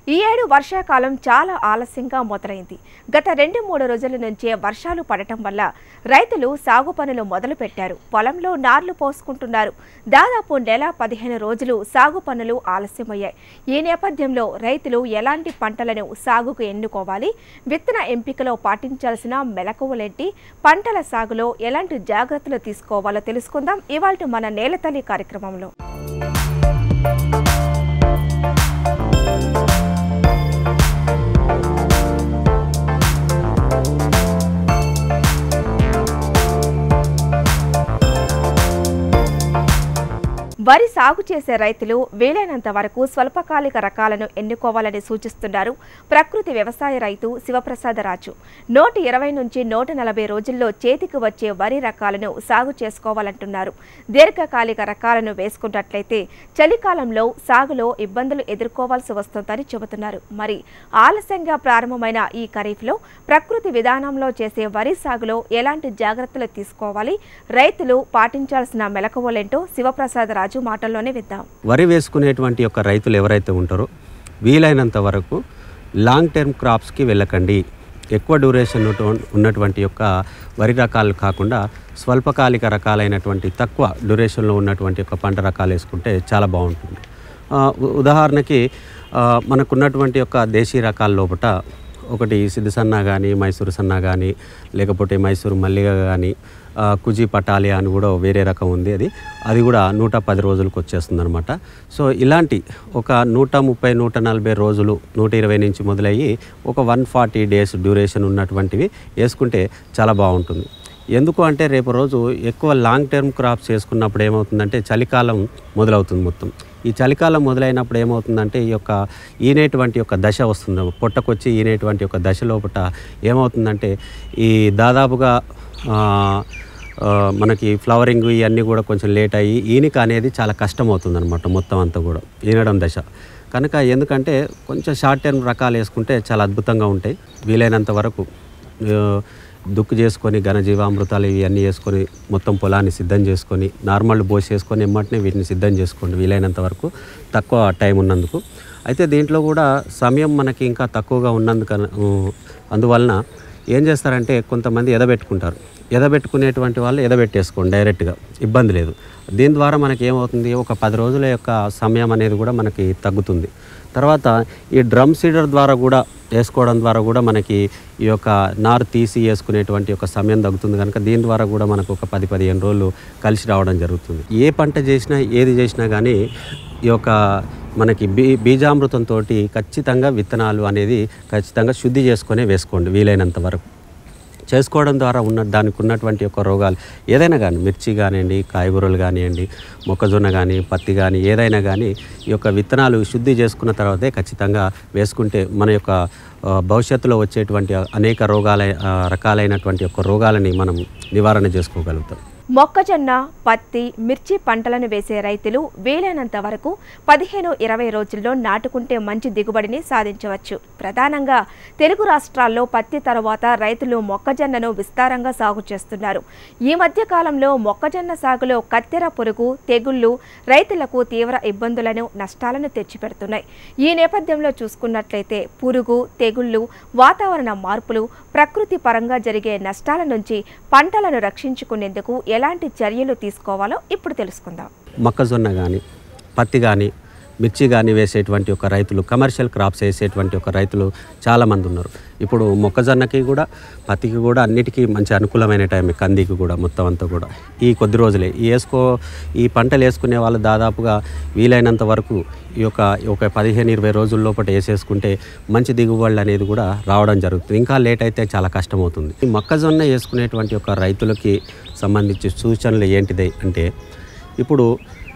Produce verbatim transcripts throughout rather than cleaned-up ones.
ఈ ఏడు వర్షాకాలం చాలా ఆలస్యంగా మొదలైంది. గత రెండు మూడు రోజుల నుంచే వర్షాలు పడటం వల్ల రైతులు సాగు పనులు మొదలుపెట్టారు. పొలంలో నార్లు పోసుకుంటున్నారు. దాదాపు నెల పదిహేను రోజులు సాగు పనులు ఆలస్యమయ్యాయి. ఈ నేపథ్యంలో రైతులు ఎలాంటి పంటలను సాగుకు ఎన్నుకోవాలి, విత్తన ఎంపికలో పాటించాల్సిన మెలకువలేంటి, పంటల సాగులో ఎలాంటి జాగ్రత్తలు తీసుకోవాలో తెలుసుకుందాం ఇవాల్టి మన నేలతల్లి కార్యక్రమంలో. వరి సాగు చేసే రైతులు వీలైనంత వరకు స్వల్పకాలిక రకాలను ఎన్నుకోవాలని సూచిస్తున్నారు ప్రకృతి వ్యవసాయ రైతు శివప్రసాదరాజు. నూట ఇరవై నుంచి నూట నలభై రోజుల్లో చేతికి వచ్చే వరి రకాలను సాగు చేసుకోవాలంటున్నారు. దీర్ఘకాలిక రకాలను వేసుకున్నట్లయితే చలికాలంలో సాగులో ఇబ్బందులు ఎదుర్కోవాల్సి వస్తుందని చెబుతున్నారు. మరి ఆలస్యంగా ప్రారంభమైన ఈ ఖరీఫ్లో ప్రకృతి విధానంలో చేసే వరి సాగులో ఎలాంటి జాగ్రత్తలు తీసుకోవాలి, రైతులు పాటించాల్సిన మెలకువలేంటో శివప్రసాదరాజు మాటల్లోనే విద్దాం. వరి వేసుకునేటువంటి యొక్క రైతులు ఎవరైతే ఉంటారో వీలైనంత వరకు లాంగ్ టర్మ్ క్రాప్స్కి వెళ్ళకండి. ఎక్కువ డ్యూరేషన్ ఉన్నటువంటి యొక్క వరి రకాలు కాకుండా స్వల్పకాలిక రకాలైనటువంటి తక్కువ డ్యూరేషన్లో ఉన్నటువంటి యొక్క పంట రకాలు వేసుకుంటే చాలా బాగుంటుంది. ఉదాహరణకి మనకున్నటువంటి యొక్క దేశీ రకాల లోపల ఒకటి సిద్ధ సన్నా కానీ, మైసూరు సన్నా కానీ, లేకపోతే మైసూరు మల్లిగ కానీ, కుజి పటాలియా అని కూడా వేరే రకం ఉంది. అది అది కూడా నూట పది రోజులకు వచ్చేస్తుంది అనమాట. సో ఇలాంటి ఒక నూట ముప్పై నూట నలభై రోజులు నూట ఇరవై నుంచి మొదలయ్యి ఒక వన్ ఫార్టీ డేస్ డ్యూరేషన్ ఉన్నటువంటివి వేసుకుంటే చాలా బాగుంటుంది. ఎందుకు అంటే రేపు రోజు ఎక్కువ లాంగ్ టర్మ్ క్రాప్స్ వేసుకున్నప్పుడు ఏమవుతుందంటే చలికాలం మొదలవుతుంది. మొత్తం ఈ చలికాలం మొదలైనప్పుడు ఏమవుతుందంటే ఈ యొక్క ఈనేటువంటి యొక్క దశ వస్తుంది. పొట్టకొచ్చి ఈనేటువంటి యొక్క దశ లోపల ఏమవుతుందంటే ఈ దాదాపుగా మనకి ఫ్లవరింగ్ ఇవన్నీ కూడా కొంచెం లేట్ అయ్యి ఈనిక అనేది చాలా కష్టం అవుతుంది అనమాట. మొత్తం అంతా కూడా ఈనడం దశ కనుక ఎందుకంటే కొంచెం షార్ట్ టర్మ్ రకాలు వేసుకుంటే చాలా అద్భుతంగా ఉంటాయి. వీలైనంత వరకు దుక్కు చేసుకొని ఘనజీవామృతాలు ఇవన్నీ వేసుకొని మొత్తం పొలాన్ని సిద్ధం చేసుకొని నార్మల్ బోసి వేసుకొని ఎమ్మటనే వీటిని సిద్ధం చేసుకోండి వీలైనంత వరకు తక్కువ టైం ఉన్నందుకు. అయితే దీంట్లో కూడా సమయం మనకి ఇంకా తక్కువగా ఉన్నందుకు అందువలన ఏం చేస్తారంటే కొంతమంది ఎదబెట్టుకుంటారు. ఎదబెట్టుకునేటువంటి వాళ్ళు ఎదబెట్టేసుకోండి డైరెక్ట్గా, ఇబ్బంది లేదు. దీని ద్వారా మనకి ఏమవుతుంది, ఒక పది రోజుల యొక్క సమయం అనేది కూడా మనకి తగ్గుతుంది. తర్వాత ఈ డ్రమ్ సీడర్ ద్వారా కూడా వేసుకోవడం ద్వారా కూడా మనకి ఈ యొక్క నారు తీసి వేసుకునేటువంటి ఒక సమయం తగ్గుతుంది. కనుక దీని ద్వారా కూడా మనకు ఒక పది పదిహేను రోజులు కలిసి రావడం జరుగుతుంది. ఏ పంట చేసినా ఏది చేసినా కానీ ఈ యొక్క మనకి బీ బీజామృతంతో ఖచ్చితంగా విత్తనాలు అనేది ఖచ్చితంగా శుద్ధి చేసుకొని వేసుకోండి వీలైనంత వరకు. చేసుకోవడం ద్వారా ఉన్న దానికి ఉన్నటువంటి యొక్క రోగాలు ఏదైనా కానీ మిర్చి కానివ్వండి, కాయగూరలు కానివ్వండి, మొక్కజొన్న కానీ, పత్తి కానీ ఏదైనా కానీ ఈ యొక్క విత్తనాలు శుద్ధి చేసుకున్న తర్వాతే ఖచ్చితంగా వేసుకుంటే మన యొక్క భవిష్యత్తులో వచ్చేటువంటి అనేక రోగాల రకాలైనటువంటి యొక్క రోగాలని మనం నివారణ చేసుకోగలుగుతాం. మొక్కజొన్న, పత్తి, మిర్చి పంటలను వేసే రైతులు వీలైనంత వరకు పదిహేను ఇరవై రోజుల్లో నాటుకుంటే మంచి దిగుబడిని సాధించవచ్చు. ప్రధానంగా తెలుగు రాష్ట్రాల్లో పత్తి తర్వాత రైతులు మొక్కజొన్నను విస్తారంగా సాగు చేస్తున్నారు. ఈ మధ్య కాలంలో మొక్కజొన్న సాగులో కత్తెర పురుగు, తెగుళ్లు రైతులకు తీవ్ర ఇబ్బందులను, నష్టాలను తెచ్చిపెడుతున్నాయి. ఈ నేపథ్యంలో చూసుకున్నట్లయితే పురుగు, తెగుళ్లు, వాతావరణ మార్పులు, ప్రకృతి పరంగా జరిగే నష్టాల నుంచి పంటలను రక్షించుకునేందుకు ఎలాంటి చర్యలు తీసుకోవాలో ఇప్పుడు తెలుసుకుందాం. మొక్కజొన్న కానీ, పత్తి కానీ, మిర్చి కానీ వేసేటువంటి ఒక రైతులు, కమర్షియల్ క్రాప్స్ వేసేటువంటి ఒక రైతులు చాలామంది ఉన్నారు. ఇప్పుడు మొక్కజొన్నకి కూడా పత్తికి కూడా అన్నిటికీ మంచి అనుకూలమైన టైం, కందికి కూడా మొత్తం అంతా కూడా ఈ కొద్ది రోజులే ఈ వేసుకో ఈ పంటలు వేసుకునే వాళ్ళు దాదాపుగా వీలైనంత వరకు ఈ యొక్క ఒక పదిహేను ఇరవై రోజుల లోపల వేసేసుకుంటే మంచి దిగుబడులు అనేది కూడా రావడం జరుగుతుంది. ఇంకా లేట్ అయితే చాలా కష్టమవుతుంది. ఈ మొక్కజొన్న వేసుకునేటువంటి ఒక రైతులకి సంబంధించి సూచనలు ఏంటిది అంటే, ఇప్పుడు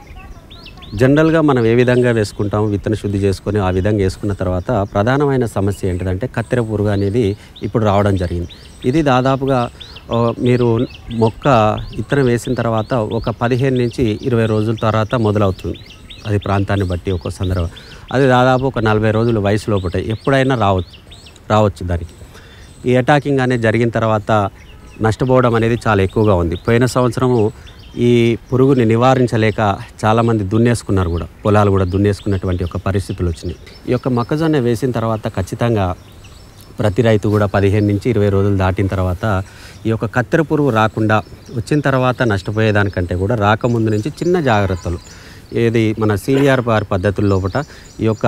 జనరల్గా మనం ఏ విధంగా వేసుకుంటాం, విత్తన శుద్ధి చేసుకొని ఆ విధంగా వేసుకున్న తర్వాత ప్రధానమైన సమస్య ఏంటిదంటే కత్తెర పురుగు అనేది ఇప్పుడు రావడం జరిగింది. ఇది దాదాపుగా మీరు మొక్క విత్తనం వేసిన తర్వాత ఒక పదిహేను నుంచి ఇరవై రోజుల తర్వాత మొదలవుతుంది. అది ప్రాంతాన్ని బట్టి ఒక సందర్భం, అది దాదాపు ఒక నలభై రోజుల వయసు లోపల ఎప్పుడైనా రావచ్చు రావచ్చు దానికి. ఈ అటాకింగ్ అనేది జరిగిన తర్వాత నష్టపోవడం అనేది చాలా ఎక్కువగా ఉంది. పోయిన సంవత్సరము ఈ పురుగుని నివారించలేక చాలామంది దున్నేసుకున్నారు కూడా, పొలాలు కూడా దున్నేసుకున్నటువంటి ఒక పరిస్థితులు వచ్చినాయి. ఈ యొక్క మొక్కజొన్న వేసిన తర్వాత ఖచ్చితంగా ప్రతి రైతు కూడా పదిహేను నుంచి ఇరవై రోజులు దాటిన తర్వాత ఈ యొక్క కత్తెర పురుగు రాకుండా, వచ్చిన తర్వాత నష్టపోయేదానికంటే కూడా రాకముందు నుంచి చిన్న జాగ్రత్తలు, ఏది మన సీవీఆర్ బార్ పద్ధతుల లోపల ఈ యొక్క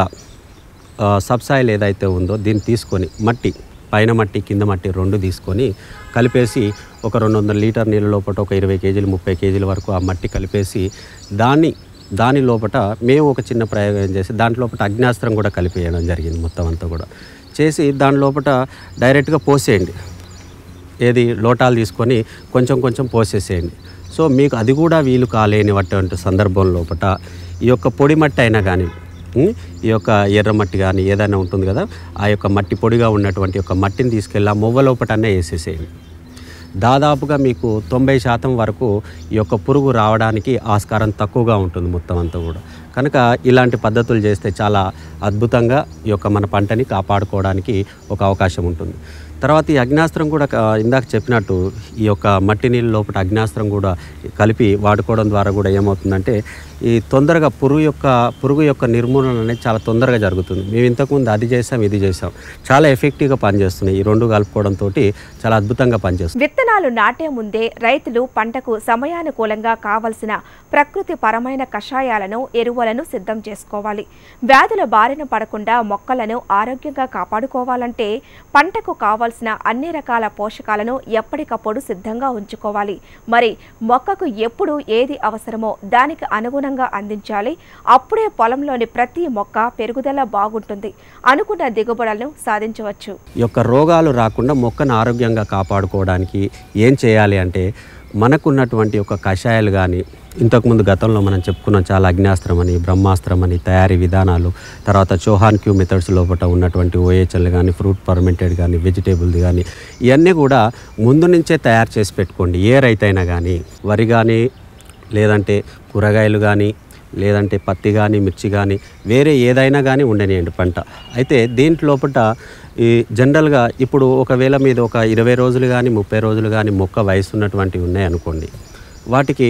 సబ్సాయిల్ ఏదైతే ఉందో దీన్ని తీసుకొని, మట్టి పైన మట్టి కింద మట్టి రెండు తీసుకొని కలిపేసి ఒక రెండు వందల లీటర్ నీళ్ళ లోపల ఒక ఇరవై కేజీలు ముప్పై కేజీల వరకు ఆ మట్టి కలిపేసి దాన్ని దాని లోపల మేము ఒక చిన్న ప్రయోగం చేసి దాంట్లో అగ్నాస్త్రం కూడా కలిపేయడం జరిగింది. మొత్తం అంతా కూడా చేసి దాని లోపల డైరెక్ట్గా పోసేయండి, ఏది లోటాలు తీసుకొని కొంచెం కొంచెం పోసేసేయండి. సో మీకు అది కూడా వీలు కాలేనిటువంటి సందర్భం లోపల ఈ యొక్క పొడి మట్టి అయినా కానీ, ఈ యొక్క ఎర్రమట్టి కానీ ఏదైనా ఉంటుంది కదా, ఆ యొక్క మట్టి పొడిగా ఉన్నటువంటి యొక్క మట్టిని తీసుకెళ్ళి ఆ మొవ్వ లోపటనే వేసేసేయండి. దాదాపుగా మీకు తొంభై శాతం వరకు ఈ యొక్క పురుగు రావడానికి ఆస్కారం తక్కువగా ఉంటుంది మొత్తం అంతా కూడా. కనుక ఇలాంటి పద్ధతులు చేస్తే చాలా అద్భుతంగా ఈ యొక్క మన పంటని కాపాడుకోవడానికి ఒక అవకాశం ఉంటుంది. తర్వాత ఈ అగ్నాస్త్రం కూడా ఇందాక చెప్పినట్టు ఈ యొక్క మట్టి నీళ్ళ లోపల అగ్నాస్త్రం కూడా కలిపి వాడుకోవడం ద్వారా కూడా ఏమవుతుందంటే ఈ తొందరగా పురుగు యొక్క పురుగు యొక్క నిర్మూలన అనేది చాలా తొందరగా జరుగుతుంది. మేము ఇంతకుముందు అది చేసాం ఇది చేసాం, చాలా ఎఫెక్టివ్గా పనిచేస్తున్నాయి. ఈ రెండు కలుపుకోవడంతో చాలా అద్భుతంగా పనిచేస్తుంది. విత్తనాలు నాటే ముందే రైతులు పంటకు సమయానుకూలంగా కావలసిన ప్రకృతి పరమైన కషాయాలను, ఎరువులను సిద్ధం చేసుకోవాలి. వ్యాధుల బారిన పడకుండా మొక్కలను ఆరోగ్యంగా కాపాడుకోవాలంటే పంటకు కావాల్సిన అన్ని రకాల పోషకాలను ఎప్పటికప్పుడు సిద్ధంగా ఉంచుకోవాలి. మరి మొక్కకు ఎప్పుడు ఏది అవసరమో దానికి అనుగుణంగా అందించాలి. అప్పుడే పొలంలోని ప్రతి మొక్క పెరుగుదల బాగుంటుంది, అనుకున్న దిగుబడులను సాధించవచ్చు. ఈ యొక్క రోగాలు రాకుండా మొక్కను ఆరోగ్యంగా కాపాడుకోవడానికి ఏం చేయాలి అంటే మనకున్నటువంటి ఒక కషాయాలు కానీ, ఇంతకుముందు గతంలో మనం చెప్పుకున్నాం చాలా అగ్నాస్త్రం అని, బ్రహ్మాస్త్రం అని తయారీ విధానాలు, తర్వాత చౌహాన్ క్యూ మెథడ్స్ లోపల ఉన్నటువంటి ఓహెచ్ఎల్ కానీ, ఫ్రూట్ ఫర్మెంటెడ్ కానీ, వెజిటేబుల్ది కానీ, ఇవన్నీ కూడా ముందు నుంచే తయారు చేసి పెట్టుకోండి. ఏ రైతైనా కానీ, వరి కానీ లేదంటే కూరగాయలు కానీ లేదంటే పత్తి కానీ మిర్చి కానీ వేరే ఏదైనా కానీ ఉండనియండి పంట. అయితే దీంట్లోపట ఈ జనరల్గా ఇప్పుడు ఒకవేళ మీద ఒక ఇరవై రోజులు కానీ ముప్పై రోజులు కానీ మొక్క వయసు ఉన్నటువంటివి ఉన్నాయనుకోండి, వాటికి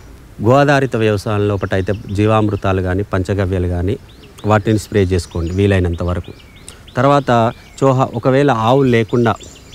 గోదారిత వ్యవసాయం లోపల అయితే జీవామృతాలు కానీ పంచగవ్యాలు కానీ వాటిని స్ప్రే చేసుకోండి వీలైనంత వరకు. తర్వాత చోహా ఒకవేళ ఆవులు లేకుండా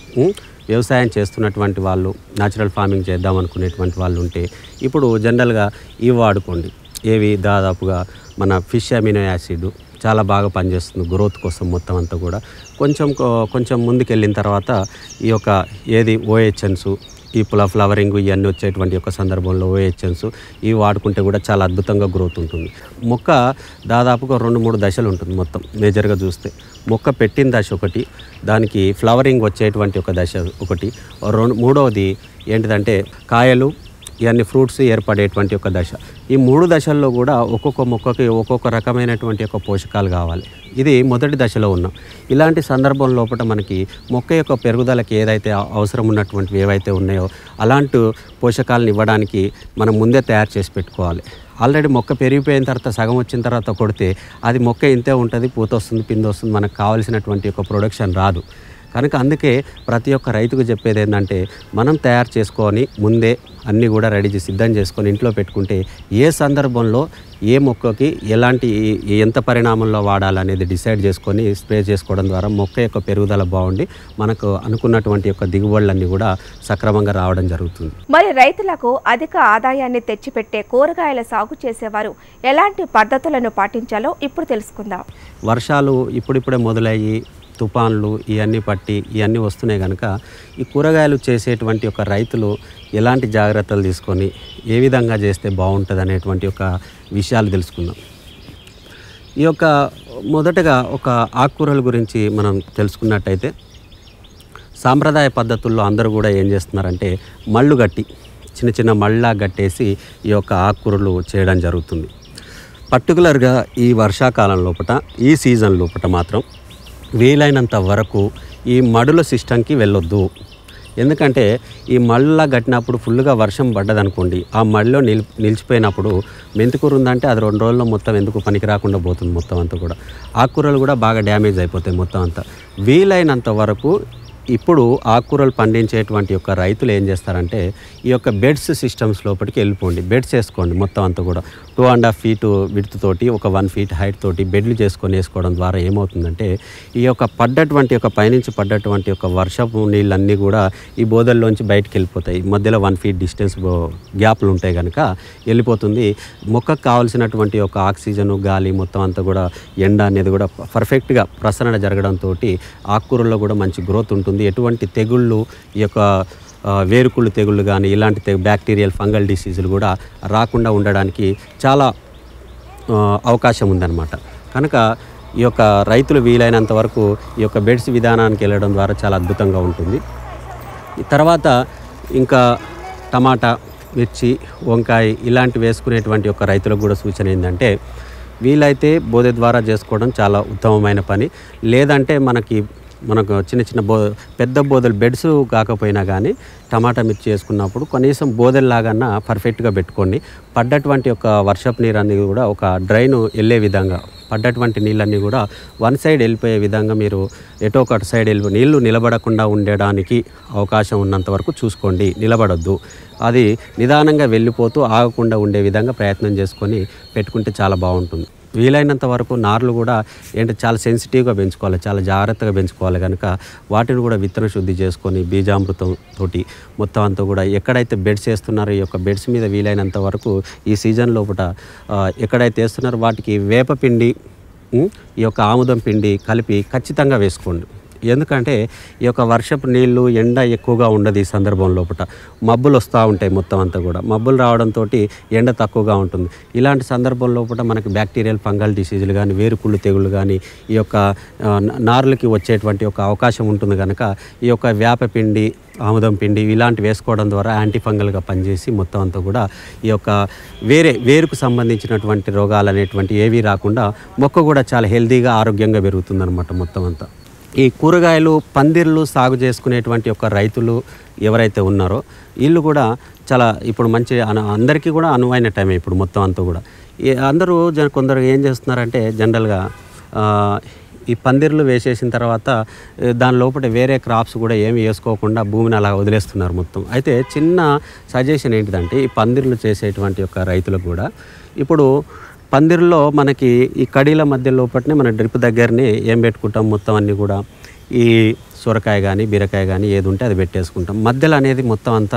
వ్యవసాయం చేస్తున్నటువంటి వాళ్ళు, న్యాచురల్ ఫార్మింగ్ చేద్దాం అనుకునేటువంటి వాళ్ళు ఉంటే ఇప్పుడు జనరల్గా ఇవి వాడుకోండి. ఏవి దాదాపుగా మన ఫిష్ అమినో యాసిడ్ చాలా బాగా పనిచేస్తుంది గ్రోత్ కోసం మొత్తం అంతా కూడా. కొంచెం కొంచెం ముందుకెళ్ళిన తర్వాత ఈ యొక్క ఏది ఓహెచ్ఎన్స్, ఈ పుల ఫ్లవరింగ్ ఇవన్నీ వచ్చేటువంటి యొక్క సందర్భంలో ఓహెచ్ఎన్స్ ఇవి వాడుకుంటే కూడా చాలా అద్భుతంగా గ్రోత్ ఉంటుంది. మొక్క దాదాపుగా రెండు మూడు దశలు ఉంటుంది మొత్తం మేజర్గా చూస్తే. మొక్క పెట్టిన దశ ఒకటి, దానికి ఫ్లవరింగ్ వచ్చేటువంటి ఒక దశ ఒకటి, రెండు మూడవది ఏంటిదంటే కాయలు ఇవన్నీ ఫ్రూట్స్ ఏర్పడేటువంటి ఒక దశ. ఈ మూడు దశల్లో కూడా ఒక్కొక్క మొక్కకి ఒక్కొక్క రకమైనటువంటి యొక్క పోషకాలు కావాలి. ఇది మొదటి దశలో ఉన్నాం. ఇలాంటి సందర్భం లోపల మనకి మొక్క యొక్క పెరుగుదలకి ఏదైతే అవసరం ఉన్నటువంటివి ఏవైతే ఉన్నాయో అలాంటి పోషకాలను ఇవ్వడానికి మనం ముందే తయారు చేసి పెట్టుకోవాలి. ఆల్రెడీ మొక్క పెరిగిపోయిన తర్వాత సగం వచ్చిన తర్వాత కొడితే అది మొక్క ఇంతే ఉంటుంది, పూత వస్తుంది, పిండి వస్తుంది, మనకు కావాల్సినటువంటి యొక్క ప్రొడక్షన్ రాదు. కనుక అందుకే ప్రతి ఒక్క రైతుకు చెప్పేది ఏంటంటే మనం తయారు చేసుకొని ముందే అన్నీ కూడా రెడీ చేసి సిద్ధం చేసుకొని ఇంట్లో పెట్టుకుంటే ఏ సందర్భంలో ఏ మొక్కకి ఎలాంటి ఎంత పరిణామంలో వాడాలనేది డిసైడ్ చేసుకొని స్ప్రే చేసుకోవడం ద్వారా మొక్క యొక్క పెరుగుదల బాగుండి మనకు అనుకున్నటువంటి యొక్క దిగుబడులన్నీ కూడా సక్రమంగా రావడం జరుగుతుంది. మరి రైతులకు అధిక ఆదాయాన్ని తెచ్చిపెట్టే కూరగాయల సాగు చేసేవారు ఎలాంటి పద్ధతులను పాటించాలో ఇప్పుడు తెలుసుకుందాం. వర్షాలు ఇప్పుడిప్పుడే మొదలయ్యి తుఫాన్లు ఇవన్నీ పట్టి ఇవన్నీ వస్తున్నాయి కనుక ఈ కూరగాయలు చేసేటువంటి ఒక రైతులు ఎలాంటి జాగ్రత్తలు తీసుకొని ఏ విధంగా చేస్తే బాగుంటుంది అనేటువంటి ఒక విషయాలు తెలుసుకుందాం. ఈ యొక్క మొదటగా ఒక ఆకుకూరల గురించి మనం తెలుసుకున్నట్టయితే సాంప్రదాయ పద్ధతుల్లో అందరూ కూడా ఏం చేస్తున్నారంటే మళ్ళు గట్టి చిన్న చిన్న మళ్ళా గట్టేసి ఈ యొక్క ఆకుకూరలు చేయడం జరుగుతుంది. పర్టికులర్గా ఈ వర్షాకాలం లోపల ఈ సీజన్ లోపల మాత్రం వీలైనంత వరకు ఈ మడుల సిస్టంకి వెళ్ళొద్దు. ఎందుకంటే ఈ మళ్ళా గట్టినప్పుడు ఫుల్గా వర్షం పడ్డదనుకోండి, ఆ మడిలో నిల్ నిలిచిపోయినప్పుడు మెంతికూర ఉందంటే అది రెండు రోజుల్లో మొత్తం ఎందుకు పనికి రాకుండా పోతుంది మొత్తం అంతా కూడా. ఆకుకూరలు కూడా బాగా డ్యామేజ్ అయిపోతాయి మొత్తం అంతా. వీలైనంత వరకు ఇప్పుడు ఆకుకూరలు పండించేటువంటి యొక్క రైతులు ఏం చేస్తారంటే ఈ యొక్క బెడ్స్ సిస్టమ్స్ లోపలికి వెళ్ళిపోండి. బెడ్స్ వేసుకోండి మొత్తం అంతా కూడా two and half feet width తోటి ఒక వన్ ఫీట్ హైట్ తోటి బెడ్లు చేసుకొని వేసుకోవడం ద్వారా ఏమవుతుందంటే ఈ యొక్క పడ్డటువంటి యొక్క పైనుంచి పడ్డటువంటి యొక్క వర్షపు నీళ్ళన్నీ కూడా ఈ బోదల్లోంచి బయటికి వెళ్ళిపోతాయి. మధ్యలో వన్ ఫీట్ డిస్టెన్స్ గ్యాప్లు ఉంటాయి కనుక వెళ్ళిపోతుంది. మొక్కకు కావాల్సినటువంటి ఒక ఆక్సిజన్ గాలి మొత్తం అంతా కూడా ఎండ అనేది కూడా పర్ఫెక్ట్గా ప్రసరణ జరగడంతో ఆకుకూరల్లో కూడా మంచి గ్రోత్ ఉంటుంది. ఎటువంటి తెగుళ్ళు ఈ యొక్క వేరుకుళ్ళు తెగుళ్ళు కానీ ఇలాంటి తె బ్యాక్టీరియల్ ఫంగల్ డిసీజులు కూడా రాకుండా ఉండడానికి చాలా అవకాశం ఉందన్నమాట. కనుక ఈ యొక్క రైతులు వీలైనంత వరకు ఈ యొక్క బెడ్స్ విధానానికి వెళ్ళడం ద్వారా చాలా అద్భుతంగా ఉంటుంది. తర్వాత ఇంకా టమాటా, మిర్చి, వంకాయ ఇలాంటివి వేసుకునేటువంటి యొక్క రైతులకు కూడా సూచన ఏంటంటే వీలైతే బోదె ద్వారా చేసుకోవడం చాలా ఉత్తమమైన పని. లేదంటే మనకి మనకు చిన్న చిన్న బో పెద్ద బోదెలు బెడ్స్ కాకపోయినా కానీ టమాటా మిర్చి చేసుకున్నప్పుడు కనీసం బోదెల్లాగన్నా పర్ఫెక్ట్గా పెట్టుకోండి. పడ్డటువంటి ఒక వర్షపు నీరు అనేది కూడా ఒక డ్రైన్ వెళ్ళే విధంగా పడ్డటువంటి నీళ్ళన్నీ కూడా వన్ సైడ్ వెళ్ళిపోయే విధంగా మీరు ఎటో ఒక సైడ్ వెళ్ళి నీళ్లు నిలబడకుండా ఉండడానికి అవకాశం ఉన్నంత వరకు చూసుకోండి. నిలబడొద్దు, అది నిదానంగా వెళ్ళిపోతూ ఆగకుండా ఉండే విధంగా ప్రయత్నం చేసుకొని పెట్టుకుంటే చాలా బాగుంటుంది. వీలైనంత వరకు నార్లు కూడా ఏంటి చాలా సెన్సిటివ్గా పెంచుకోవాలి, చాలా జాగ్రత్తగా పెంచుకోవాలి. కనుక వాటిని కూడా విత్తన శుద్ధి చేసుకొని బీజామృతం తోటి మొత్తం అంతా కూడా ఎక్కడైతే బెడ్స్ వేస్తున్నారో ఈ యొక్క బెడ్స్ మీద వీలైనంత వరకు ఈ సీజన్ లోపల ఎక్కడైతే వేస్తున్నారో వాటికి వేపపిండి, ఈ యొక్క ఆముదం పిండి కలిపి ఖచ్చితంగా వేసుకోండి. ఎందుకంటే ఈ యొక్క వర్షపు నీళ్ళు ఎండ ఎక్కువగా ఉండదు. ఈ సందర్భం లోపల మబ్బులు వస్తూ ఉంటాయి. మొత్తం అంతా కూడా మబ్బులు రావడంతో ఎండ తక్కువగా ఉంటుంది. ఇలాంటి సందర్భం లోపల మనకి బ్యాక్టీరియల్ ఫంగల్ డిసీజులు కానీ వేరుకుళ్ళు తెగుళ్ళు కానీ ఈ యొక్క నార్లకి వచ్చేటువంటి ఒక అవకాశం ఉంటుంది. కనుక ఈ యొక్క వేపపిండి, ఆముదం పిండి ఇలాంటివి వేసుకోవడం ద్వారా యాంటీ ఫంగల్గా పనిచేసి మొత్తం అంతా కూడా ఈ యొక్క వేరే వేరుకు సంబంధించినటువంటి రోగాలు అనేటువంటి ఏవీ రాకుండా మొక్క కూడా చాలా హెల్తీగా ఆరోగ్యంగా పెరుగుతుందన్నమాట మొత్తం అంతా. ఈ కూరగాయలు పందిర్లు సాగు చేసుకునేటువంటి యొక్క రైతులు ఎవరైతే ఉన్నారో వీళ్ళు కూడా చాలా ఇప్పుడు మంచి అందరికీ కూడా అనువైన టైమే ఇప్పుడు మొత్తం అంతా కూడా. అందరూ జన కొందరు ఏం చేస్తున్నారంటే జనరల్గా ఈ పందిర్లు వేసేసిన తర్వాత దాని లోపల వేరే క్రాప్స్ కూడా ఏమి వేసుకోకుండా భూమిని అలా వదిలేస్తున్నారు మొత్తం. అయితే చిన్న సజెషన్ ఏంటిదంటే ఈ పందిర్లు చేసేటువంటి యొక్క రైతులకు కూడా ఇప్పుడు పందిర్లో మనకి ఈ కడీల మధ్య లోపలనే మన డ్రిప్ దగ్గరనే ఏం పెట్టుకుంటాం మొత్తం అన్నీ కూడా ఈ సొరకాయ కానీ బీరకాయ కానీ ఏది ఉంటే అది పెట్టేసుకుంటాం. మధ్యలో అనేది మొత్తం అంతా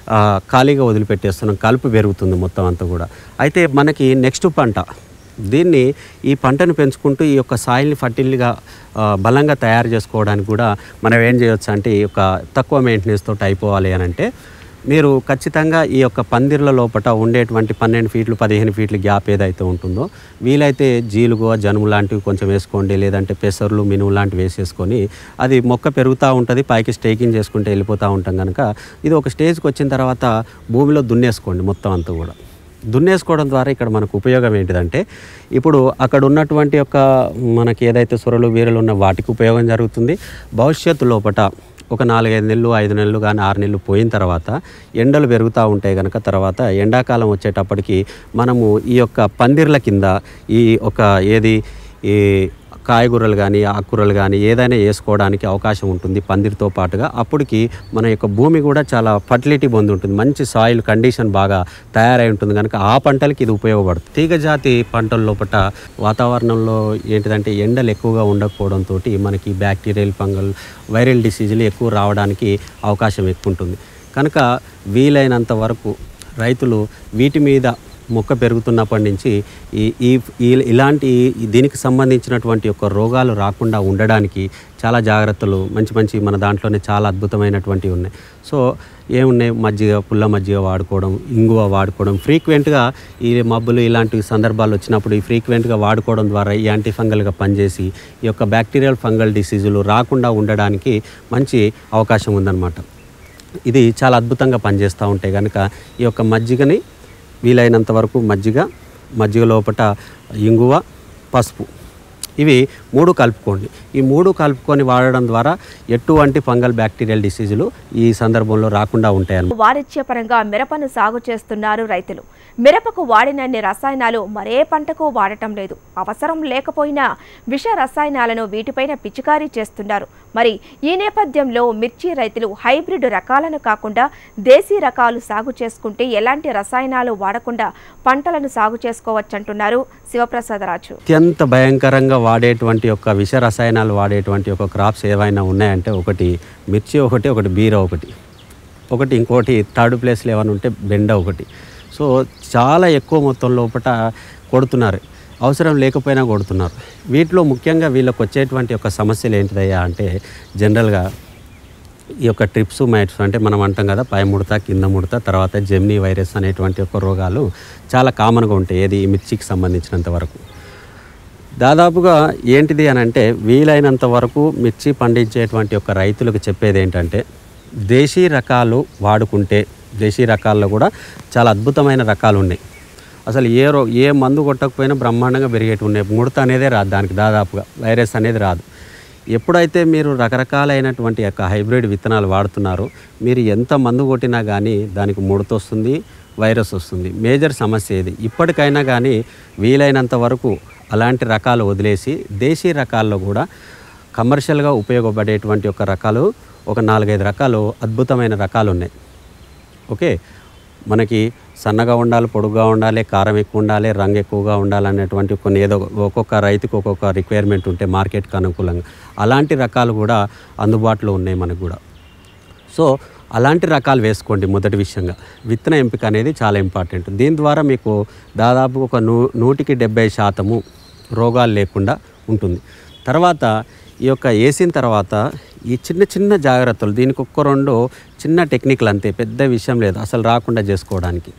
ఖాళీగా వదిలిపెట్టేస్తున్నాం, కలుపు పెరుగుతుంది మొత్తం అంతా కూడా. అయితే మనకి నెక్స్ట్ పంట దీన్ని ఈ పంటను పెంచుకుంటూ ఈ యొక్క సాయిల్ని ఫర్టిల్గా బలంగా తయారు చేసుకోవడానికి కూడా మనం ఏం చేయొచ్చు అంటే ఈ యొక్క తక్కువ మెయింటెనెన్స్ తోటి అయిపోవాలి అని అంటే మీరు ఖచ్చితంగా ఈ యొక్క పందిర్ల లోపల ఉండేటువంటి పన్నెండు ఫీట్లు పదిహేను ఫీట్ల గ్యాప్ ఏదైతే ఉంటుందో వీలైతే జీలుగు, జనుము లాంటివి కొంచెం వేసుకోండి. లేదంటే పెసర్లు, మినుము లాంటివి వేసేసుకొని అది మొక్క పెరుగుతూ ఉంటుంది, పైకి స్టేకింగ్ చేసుకుంటే వెళ్ళిపోతూ ఉంటాం. కనుక ఇది ఒక స్టేజ్కి వచ్చిన తర్వాత భూమిలో దున్నేసుకోండి మొత్తం అంతా కూడా. దున్నేసుకోవడం ద్వారా ఇక్కడ మనకు ఉపయోగం ఏంటిదంటే ఇప్పుడు అక్కడ ఉన్నటువంటి యొక్క మనకి ఏదైతే సొరలు వీరలు ఉన్న వాటికి ఉపయోగం జరుగుతుంది. భవిష్యత్తు లోపల ఒక నాలుగైదు నెలలు ఐదు నెలలు కానీ ఆరు నెలలు పోయిన తర్వాత ఎండలు పెరుగుతూ ఉంటాయి కనుక తర్వాత ఎండాకాలం వచ్చేటప్పటికి మనము ఈ యొక్క పందిర్ల కింద ఈ ఒక ఏది ఈ కాయగూరలు కానీ ఆకుకూరలు కానీ ఏదైనా వేసుకోవడానికి అవకాశం ఉంటుంది పందిరితో పాటుగా. అప్పటికి మన యొక్క భూమి కూడా చాలా ఫర్టిలిటీ పొంది ఉంటుంది, మంచి సాయిల్ కండిషన్ బాగా తయారై ఉంటుంది. కనుక ఆ పంటలకి ఇది ఉపయోగపడుతుంది. తీగజాతి పంటల లోపల వాతావరణంలో ఏంటిదంటే ఎండలు ఎక్కువగా ఉండకపోవడంతో మనకి బ్యాక్టీరియల్ ఫంగల్ వైరల్ డిసీజులు ఎక్కువ రావడానికి అవకాశం ఎక్కువ ఉంటుంది. కనుక వీలైనంత వరకు రైతులు వీటి మీద మొక్క పెరుగుతున్నప్పటి నుంచి ఈ ఈ ఇలాంటి దీనికి సంబంధించినటువంటి యొక్క రోగాలు రాకుండా ఉండడానికి చాలా జాగ్రత్తలు మంచి మంచి మన దాంట్లోనే చాలా అద్భుతమైనటువంటివి ఉన్నాయి. సో ఏమున్నాయి, మజ్జిగ, పుల్ల మజ్జిగ వాడుకోవడం, ఇంగువ వాడుకోవడం, ఫ్రీక్వెంట్గా ఈ మబ్బులు ఇలాంటి సందర్భాలు వచ్చినప్పుడు ఈ ఫ్రీక్వెంట్గా వాడుకోవడం ద్వారా ఈ యాంటీ ఫంగల్గా పనిచేసి ఈ యొక్క బ్యాక్టీరియల్ ఫంగల్ డిసీజులు రాకుండా ఉండడానికి మంచి అవకాశం ఉందన్నమాట. ఇది చాలా అద్భుతంగా పనిచేస్తూ ఉంటాయి. కనుక ఈ యొక్క మజ్జిగని వీలైనంత వరకు మజ్జిగ మజ్జిగ లోపల ఇంగువ, పసుపు ఇవి మూడు కలుపుకోండి. ఈ మూడు కలుపుకొని వాడడం ద్వారా ఎటువంటి ఫంగల్ బ్యాక్టీరియల్ డిసీజులు ఈ సందర్భంలో రాకుండా ఉంటాయి. వాణిజ్యపరంగా మిరపను సాగు చేస్తున్నారు రైతులు. మిరపకు వాడినన్ని రసాయనాలు మరే పంటకు వాడటం లేదు. అవసరం లేకపోయినా విష రసాయనాలను వీటిపైన పిచికారీ చేస్తున్నారు. మరి ఈ నేపథ్యంలో మిర్చి రైతులు హైబ్రిడ్ రకాలను కాకుండా దేశీ రకాలు సాగు చేసుకుంటే ఎలాంటి రసాయనాలు వాడకుండా పంటలను సాగు చేసుకోవచ్చంటున్నారు శివప్రసాదరాజు. అత్యంత భయంకరంగా వాడేటువంటి యొక్క విష రసాయనాలు వాడేటువంటి ఒక క్రాప్స్ ఏవైనా ఉన్నాయంటే ఒకటి మిర్చి, ఒకటి ఒకటి బీర, ఒకటి ఒకటి ఇంకోటి థర్డ్ ప్లేస్లో ఏమైనా ఉంటే బెండ ఒకటి. సో చాలా ఎక్కువ మొత్తం లోపల కొడుతున్నారు, అవసరం లేకపోయినా కొడుతున్నారు. వీటిలో ముఖ్యంగా వీళ్ళకి వచ్చేటువంటి ఒక సమస్యలు ఏంటిదయ్యా అంటే జనరల్గా ఈ యొక్క ట్రిప్స్ మైట్స్ అంటే మనం అంటాం కదా పై ముడత, కింద ముడత, తర్వాత జెమ్నీ వైరస్ అనేటువంటి ఒక రోగాలు చాలా కామన్గా ఉంటాయి ఏది ఈ మిర్చికి సంబంధించినంత వరకు. దాదాపుగా ఏంటిది అని అంటే వీలైనంత వరకు మిర్చి పండించేటువంటి ఒక రైతులకు చెప్పేది ఏంటంటే దేశీ రకాలు వాడుకుంటే, దేశీ రకాల్లో కూడా చాలా అద్భుతమైన రకాలు ఉన్నాయి. అసలు ఏ రో ఏ మందు కొట్టకపోయినా బ్రహ్మాండంగా పెరిగేటి ఉన్నాయి. ముడత అనేదే రాదు దానికి, దాదాపుగా వైరస్ అనేది రాదు. ఎప్పుడైతే మీరు రకరకాలైనటువంటి యొక్క హైబ్రిడ్ విత్తనాలు వాడుతున్నారో మీరు ఎంత మందు కొట్టినా కానీ దానికి ముడత వస్తుంది, వైరస్ వస్తుంది. మేజర్ సమస్య ఇది. ఇప్పటికైనా కానీ వీలైనంత వరకు అలాంటి రకాలు వదిలేసి దేశీ రకాల్లో కూడా కమర్షియల్గా ఉపయోగపడేటువంటి ఒక రకాలు ఒక నాలుగైదు రకాలు అద్భుతమైన రకాలు ఉన్నాయి. ఓకే, మనకి సన్నగా ఉండాలి, పొడుగ్గా ఉండాలి, కారం ఎక్కువ ఉండాలి, రంగు ఎక్కువగా ఉండాలి అనేటువంటి కొన్ని ఏదో ఒక్కొక్క రైతుకు ఒక్కొక్క రిక్వైర్మెంట్ ఉంటే మార్కెట్కి అనుకూలంగా అలాంటి రకాలు కూడా అందుబాటులో ఉన్నాయి మనకు కూడా. సో అలాంటి రకాలు వేసుకోండి. మొదటి విషయంగా విత్తన ఎంపిక అనేది చాలా ఇంపార్టెంట్. దీని ద్వారా మీకు దాదాపు ఒక నూ నూటికి డెబ్బై శాతము రోగాలు లేకుండా ఉంటుంది. తర్వాత ఈ యొక్క వేసిన తర్వాత ఈ చిన్న చిన్న జాగ్రత్తలు, దీనికి ఒక్క రెండు చిన్న టెక్నిక్లు అంతే, పెద్ద విషయం లేదు అసలు రాకుండా చేసుకోవడానికి.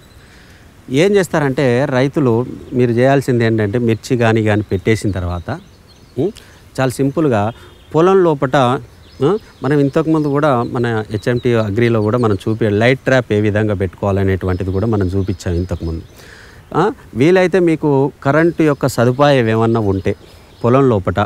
ఏం చేస్తారంటే రైతులు మీరు చేయాల్సింది ఏంటంటే మిర్చి కానీ కానీ పెట్టేసిన తర్వాత చాలా సింపుల్గా పొలం లోపల మనం ఇంతకుముందు కూడా మన హెచ్ఎంటీ అగ్రీలో కూడా మనం చూపి లైట్ ట్రాప్ ఏ విధంగా పెట్టుకోవాలనేటువంటిది కూడా మనం చూపించాం ఇంతకుముందు. వీలైతే మీకు కరెంటు యొక్క సదుపాయం ఏమన్నా ఉంటే పొలం లోపల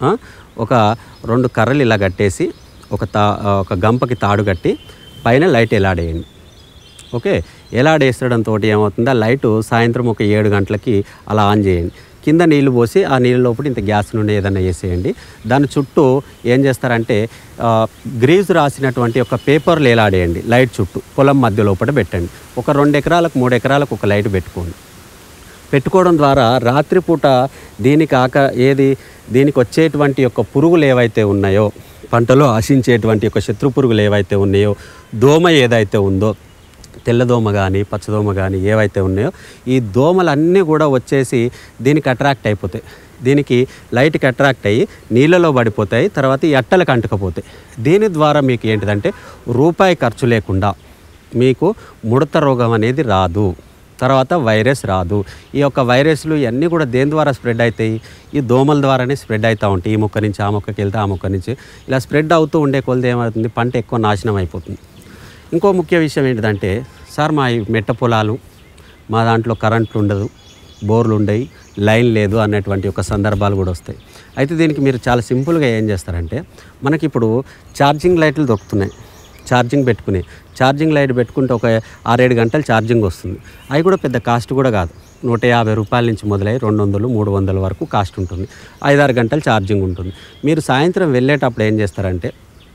ఒక రెండు కర్రలు ఇలా కట్టేసి ఒక తా ఒక గంపకి తాడు కట్టి పైన లైట్ ఎలాడేయండి. ఓకే, ఎలాడేసడంతో ఏమవుతుందో లైటు సాయంత్రం ఒక ఏడు గంటలకి అలా ఆన్ చేయండి. కింద నీళ్లు పోసి ఆ నీళ్ళ లోపల ఇంత గ్యాస్ నుండి ఏదైనా వేసేయండి. దాని చుట్టూ ఏం చేస్తారంటే గ్రీజు రాసినటువంటి ఒక పేపర్లు ఎలాడేయండి లైట్ చుట్టూ, పొలం మధ్య లోపల పెట్టండి. ఒక రెండు ఎకరాలకు మూడు ఎకరాలకు ఒక లైట్ పెట్టుకోండి. పెట్టుకోవడం ద్వారా రాత్రిపూట దీనికి ఆక ఏది దీనికి వచ్చేటువంటి యొక్క పురుగులు ఏవైతే ఉన్నాయో, పంటలో ఆశించేటువంటి యొక్క శత్రు పురుగులు ఏవైతే ఉన్నాయో, దోమ ఏదైతే ఉందో తెల్లదోమ కానీ పచ్చదోమ కానీ ఏవైతే ఉన్నాయో ఈ దోమలన్నీ కూడా వచ్చేసి దీనికి అట్రాక్ట్ అయిపోతాయి. దీనికి లైట్కి అట్రాక్ట్ అయ్యి నీళ్ళలో పడిపోతాయి, తర్వాత ఈ అట్టలకు అంటుకపోతాయి. దీని ద్వారా మీకు ఏంటిదంటే రూపాయి ఖర్చు లేకుండా మీకు ముడత రోగం అనేది రాదు, తర్వాత వైరస్ రాదు. ఈ యొక్క వైరస్లు ఇవన్నీ కూడా దేని ద్వారా స్ప్రెడ్ అవుతాయి? ఈ దోమల ద్వారానే స్ప్రెడ్ అవుతూ ఉంటాయి. ఈ మొక్క నుంచి ఆ మొక్కకి వెళ్తే ఆ మొక్క నుంచి ఇలా స్ప్రెడ్ అవుతూ ఉండే కొలది ఏమవుతుంది, పంట ఎక్కువ నాశనం అయిపోతుంది. ఇంకో ముఖ్య విషయం ఏంటిదంటే సార్ మా ఈ మెట్ట పొలాలు మా దాంట్లో కరెంట్లు ఉండదు, బోర్లు ఉండయి, లైన్ లేదు అనేటువంటి ఒక సందర్భాలు కూడా వస్తాయి. అయితే దీనికి మీరు చాలా సింపుల్గా ఏం చేస్తారంటే మనకి ఇప్పుడు ఛార్జింగ్ లైట్లు దొరుకుతున్నాయి, ఛార్జింగ్ పెట్టుకుని ఛార్జింగ్ లైట్ పెట్టుకుంటే ఒక ఆరేడు గంటలు ఛార్జింగ్ వస్తుంది. అవి కూడా పెద్ద కాస్ట్ కూడా కాదు, నూట యాభై రూపాయల నుంచి మొదలై రెండు వందలు మూడు వందల వరకు కాస్ట్ ఉంటుంది. ఐదారు గంటలు ఛార్జింగ్ ఉంటుంది. మీరు సాయంత్రం వెళ్ళేటప్పుడు ఏం చేస్తారంటే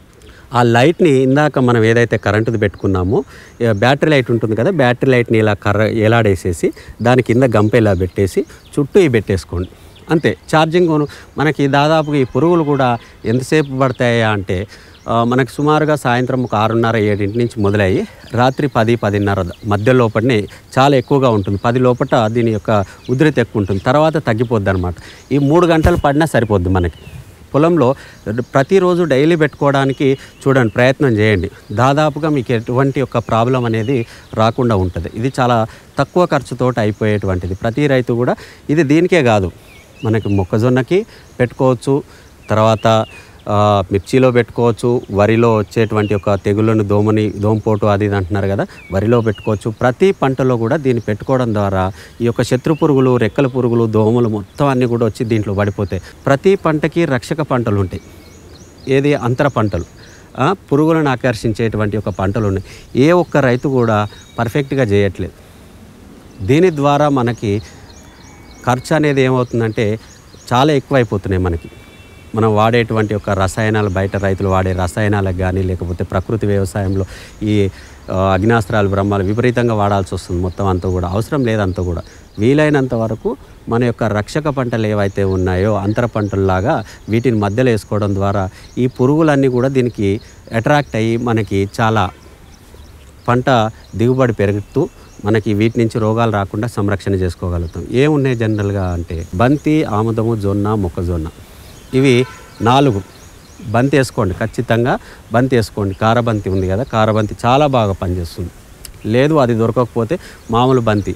ఆ లైట్ని ఇందాక మనం ఏదైతే కరెంటుది పెట్టుకున్నామో బ్యాటరీ లైట్ ఉంటుంది కదా, బ్యాటరీ లైట్ని ఇలా కర్ర ఎలాడేసేసి దాని కింద గంప ఇలా పెట్టేసి చుట్టూ ఇవి పెట్టేసుకోండి. అంతే, ఛార్జింగ్ మనకి దాదాపుగా ఈ పురుగులు కూడా ఎంతసేపు పడతాయా అంటే మనకి సుమారుగా సాయంత్రం ఒక ఆరున్నర ఏడింటి నుంచి మొదలయ్యి రాత్రి పది పదిన్నర మధ్య లోపలనే చాలా ఎక్కువగా ఉంటుంది. పది లోపల దీని యొక్క ఉధృతి ఎక్కువ ఉంటుంది, తర్వాత తగ్గిపోద్ది అనమాట. ఈ మూడు గంటలు పడినా సరిపోద్ది మనకి. పొలంలో ప్రతిరోజు డైలీ పెట్టుకోవడానికి చూడండి, ప్రయత్నం చేయండి. దాదాపుగా మీకు ఎటువంటి ఒక ప్రాబ్లం అనేది రాకుండా ఉంటుంది. ఇది చాలా తక్కువ ఖర్చుతో అయిపోయేటువంటిది. ప్రతి రైతు కూడా ఇది దీనికే కాదు, మనకి మొక్కజొన్నకి పెట్టుకోవచ్చు, తర్వాత మిర్చిలో పెట్టుకోవచ్చు, వరిలో వచ్చేటువంటి ఒక తెగుళ్ళను దోమని దోమపోటు అది ఇది అంటున్నారు కదా, వరిలో పెట్టుకోవచ్చు. ప్రతి పంటలో కూడా దీన్ని పెట్టుకోవడం ద్వారా ఈ యొక్క శత్రు పురుగులు, రెక్కల పురుగులు, దోమలు మొత్తం అన్నీ కూడా వచ్చి దీంట్లో పడిపోతాయి. ప్రతి పంటకి రక్షక పంటలు ఉంటాయి, ఏది అంతర పంటలు, పురుగులను ఆకర్షించేటువంటి ఒక పంటలు ఉన్నాయి. ఏ ఒక్క రైతు కూడా పర్ఫెక్ట్గా చేయట్లేదు. దీని ద్వారా మనకి ఖర్చు అనేది ఏమవుతుందంటే చాలా ఎక్కువైపోతున్నాయి. మనకి మనం వాడేటువంటి ఒక రసాయనాలు, బయట రైతులు వాడే రసాయనాలకు కానీ లేకపోతే ప్రకృతి వ్యవసాయంలో ఈ అగ్నాస్త్రాలు, బ్రహ్మాలు విపరీతంగా వాడాల్సి వస్తుంది. మొత్తం అంతా కూడా అవసరం లేదంతా కూడా వీలైనంత వరకు మన యొక్క రక్షక పంటలు ఏవైతే ఉన్నాయో అంతర పంటల్లాగా వీటిని మధ్యలో వేసుకోవడం ద్వారా ఈ పురుగులన్నీ కూడా దీనికి అట్రాక్ట్ అయ్యి మనకి చాలా పంట దిగుబడి పెరుగుతూ మనకి వీటి నుంచి రోగాలు రాకుండా సంరక్షణ చేసుకోగలుగుతాం. ఏమున్నాయి జనరల్గా అంటే బంతి, ఆముదము, జొన్న, మొక్కజొన్న, ఇవి నాలుగు. బంతి వేసుకోండి, ఖచ్చితంగా బంతి వేసుకోండి. కారబంతి ఉంది కదా, కారబంతి చాలా బాగా పనిచేస్తుంది. లేదు అది దొరకకపోతే మామూలు బంతి,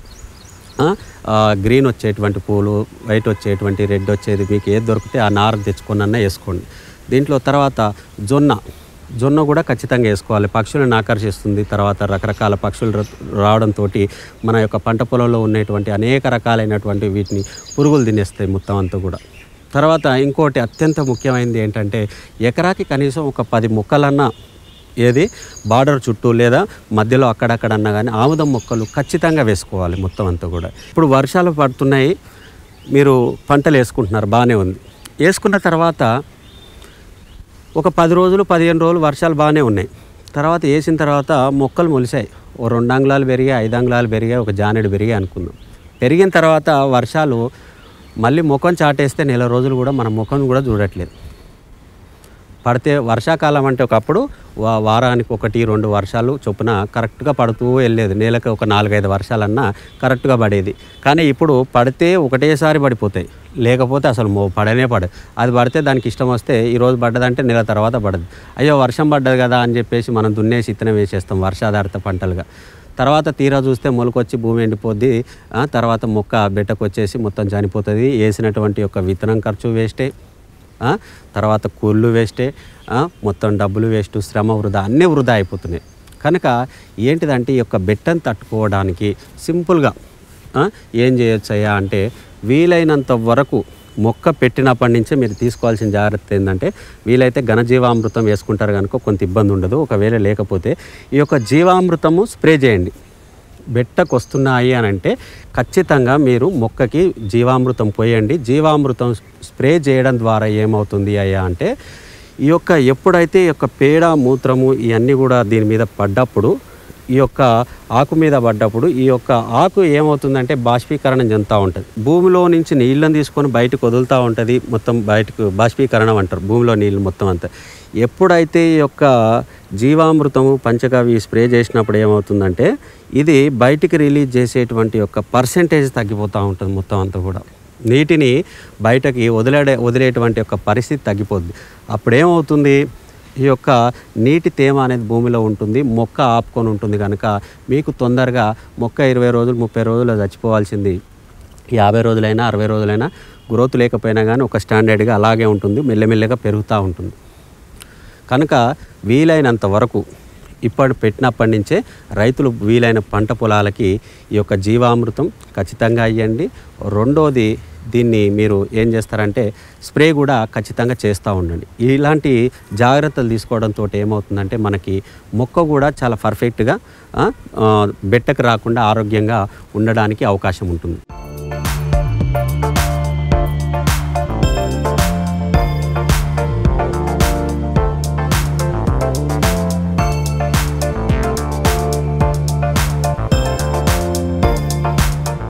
గ్రీన్ వచ్చేటువంటి పూలు, వైట్ వచ్చేటువంటి, రెడ్ వచ్చేది, మీకు ఏది దొరికితే ఆ నార తెచ్చుకున్న వేసుకోండి. దీంట్లో తర్వాత జొన్న, జొన్న కూడా ఖచ్చితంగా వేసుకోవాలి. పక్షులను ఆకర్షిస్తుంది. తర్వాత రకరకాల పక్షులు రావడంతో మన యొక్క పంట పొలంలో ఉన్నటువంటి అనేక రకాలైనటువంటి వీటిని పురుగులు తినేస్తాయి మొత్తం అంతా కూడా. తర్వాత ఇంకోటి అత్యంత ముఖ్యమైనది ఏంటంటే ఎకరాకి కనీసం ఒక పది మొక్కలన్నా ఏది బార్డర్ చుట్టూ లేదా మధ్యలో అక్కడక్కడన్నా కానీ ఆముదం మొక్కలు ఖచ్చితంగా వేసుకోవాలి మొత్తం అంతా కూడా. ఇప్పుడు వర్షాలు పడుతున్నాయి, మీరు పంటలు వేసుకుంటున్నారు, బాగానే ఉంది. వేసుకున్న తర్వాత ఒక పది రోజులు పదిహేను రోజులు వర్షాలు బాగానే ఉన్నాయి. తర్వాత వేసిన తర్వాత మొక్కలు మొలిసాయి, ఓ రెండు అంగుళాలు పెరిగాయి, ఐదు అంగుళాలు పెరిగాయి, ఒక జానెడు పెరిగాయి అనుకుందాం. పెరిగిన తర్వాత వర్షాలు మళ్ళీ ముఖం చాటేస్తే నెల రోజులు కూడా మన ముఖం కూడా చూడట్లేదు. పడితే వర్షాకాలం అంటే ఒకప్పుడు వారానికి ఒకటి రెండు వర్షాలు చొప్పున కరెక్ట్గా పడుతూ వెళ్ళేది. నెలకు ఒక నాలుగైదు వర్షాలన్నా కరెక్ట్గా పడేది. కానీ ఇప్పుడు పడితే ఒకటేసారి పడిపోతాయి, లేకపోతే అసలు పడనే పడదు. అది పడితే దానికి ఇష్టం వస్తే ఈరోజు పడ్డదంటే నెల తర్వాత పడదు. అయ్యో వర్షం పడ్డది కదా అని చెప్పేసి మనం దున్నేసి ఇత్తనం వేసేస్తాం వర్షాధారిత పంటలుగా. తర్వాత తీరా చూస్తే మొలకొచ్చి భూమి ఎండిపోద్ది. తర్వాత మొక్క బెట్టకు వచ్చేసి మొత్తం చనిపోతుంది. వేసినటువంటి యొక్క విత్తనం ఖర్చు వేస్టే, తర్వాత కూళ్ళు వేస్టే, మొత్తం డబ్బులు వేస్ట్, శ్రమ వృధా, అన్నీ వృధా అయిపోతున్నాయి. కనుక ఏంటిదంటే ఈ యొక్క బెట్టను తట్టుకోవడానికి సింపుల్గా ఏం చేయొచ్చయ్యా అంటే వీలైనంత వరకు మొక్క పెట్టినప్పటి నుంచే మీరు తీసుకోవాల్సిన జాగ్రత్త ఏంటంటే వీలైతే ఘనజీవామృతం వేసుకుంటారు కనుక కొంత ఇబ్బంది ఉండదు. ఒకవేళ లేకపోతే ఈ యొక్క జీవామృతము స్ప్రే చేయండి. బెట్టకు వస్తున్నాయి అని అంటే ఖచ్చితంగా మీరు మొక్కకి జీవామృతం పోయండి. జీవామృతం స్ప్రే చేయడం ద్వారా ఏమవుతుంది అయ్యా అంటే ఈ యొక్క ఎప్పుడైతే ఈ యొక్క పేడ, మూత్రము ఇవన్నీ కూడా దీని మీద పడ్డప్పుడు, ఈ యొక్క ఆకు మీద పడ్డప్పుడు ఈ యొక్క ఆకు ఏమవుతుందంటే బాష్పీకరణం చెందుతూ ఉంటుంది. భూమిలో నుంచి నీళ్ళని తీసుకొని బయటకు వదులుతూ ఉంటుంది. మొత్తం బయటకు బాష్పీకరణం అంటారు భూమిలో నీళ్ళు మొత్తం అంతా. ఎప్పుడైతే ఈ యొక్క జీవామృతము, పంచగవ్య స్ప్రే చేసినప్పుడు ఏమవుతుందంటే ఇది బయటికి రిలీజ్ చేసేటువంటి యొక్క పర్సెంటేజ్ తగ్గిపోతూ ఉంటుంది మొత్తం అంతా కూడా. నీటిని బయటకి వదిలే వదిలేటువంటి యొక్క పరిస్థితి తగ్గిపోద్ది. అప్పుడేమవుతుంది, ఈ యొక్క నీటి తేమ అనేది భూమిలో ఉంటుంది, మొక్క ఆపుకొని ఉంటుంది. కనుక మీకు తొందరగా మొక్క ఇరవై రోజులు ముప్పై రోజులు చచ్చిపోవాల్సింది యాభై రోజులైనా అరవై రోజులైనా గ్రోత్ లేకపోయినా కానీ ఒక స్టాండర్డ్గా అలాగే ఉంటుంది, మెల్లమెల్లగా పెరుగుతూ ఉంటుంది. కనుక వీలైనంత వరకు ఇప్పటి పెట్టినప్పటి నుంచే రైతులు వీలైన పంట పొలాలకి ఈ యొక్క జీవామృతం ఖచ్చితంగా ఇవ్వండి. రెండోది దీన్ని మీరు ఏం చేస్తారంటే స్ప్రే కూడా ఖచ్చితంగా చేస్తూ ఉండండి. ఇలాంటి జాగ్రత్తలు తీసుకోవడంతో ఏమవుతుందంటే మనకి మొక్క కూడా చాలా పర్ఫెక్ట్గా బెట్టకు రాకుండా ఆరోగ్యంగా ఉండడానికి అవకాశం ఉంటుంది.